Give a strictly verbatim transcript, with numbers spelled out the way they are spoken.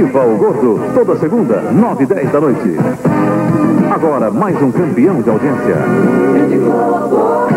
Viva o Gordo, toda segunda, nove e dez da noite. Agora, mais um campeão de audiência.